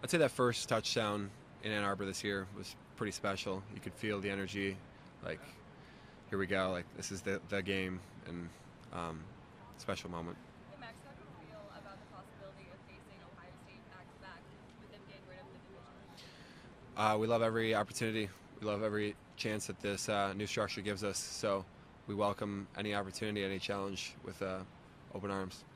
I'd say that first touchdown in Ann Arbor this year was pretty special. You could feel the energy, like, here we go, like, this is the game, and special moment. Hey Max, how do you feel about the possibility of facing Ohio State back-to-back with them getting rid of the division? We love every opportunity. We love every chance that this new structure gives us, so we welcome any opportunity, any challenge with open arms.